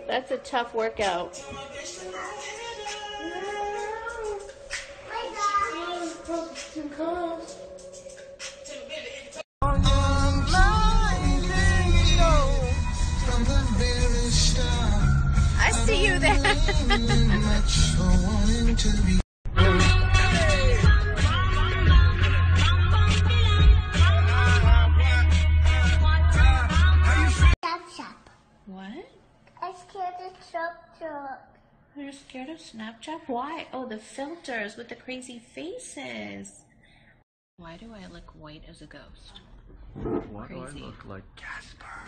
That's a tough workout. I see you there. What? I'm scared of Snapchat. You're scared of Snapchat? Why? Oh, the filters with the crazy faces. Why do I look white as a ghost? Why Crazy. do I look like Casper?